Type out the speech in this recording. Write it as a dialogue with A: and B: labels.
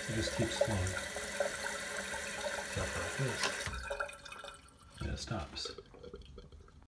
A: It just keeps flowing. Except like this. And it stops.